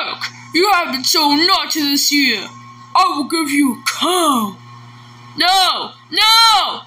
Cleric, you have been so naughty this year. I will give you a cow. No! No!